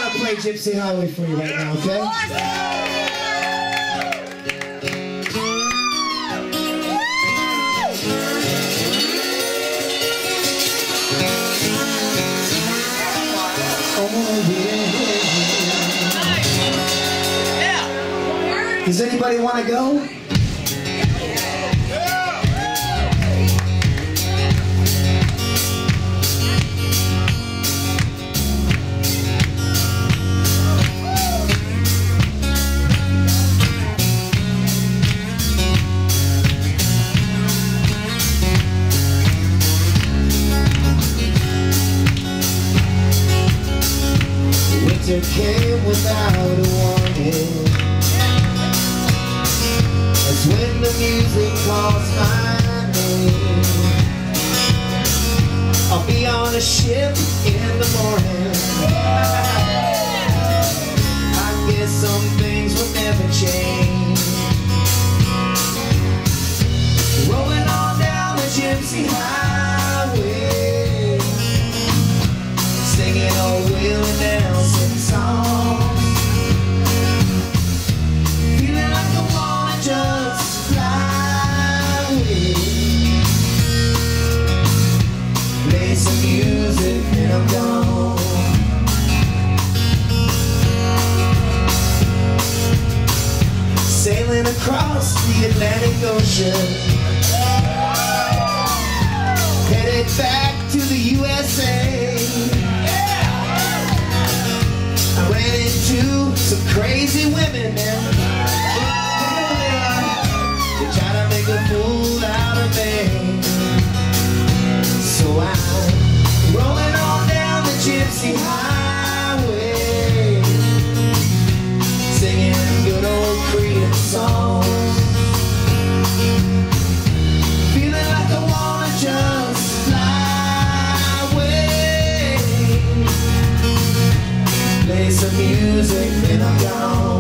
to play Gypsy Highway for you right now, okay? Does anybody want to go? Winter came without a warning. That's when the music calls my name. I'll be on a ship in the morning. I guess some things will never change. Rolling on down the Gypsy Highway, singing old Willie Nelson songs. Feeling like I wanna just fly away. Play some music and I'm gone. Sailing across the Atlantic Ocean, headed back to the USA. I ran into some crazy women and they try to make a fool out of me. So I'm rolling on down the Gypsy Highway, singing good old Creedence songs. Feeling like I wanna just fly away. Play some music and I'm gone.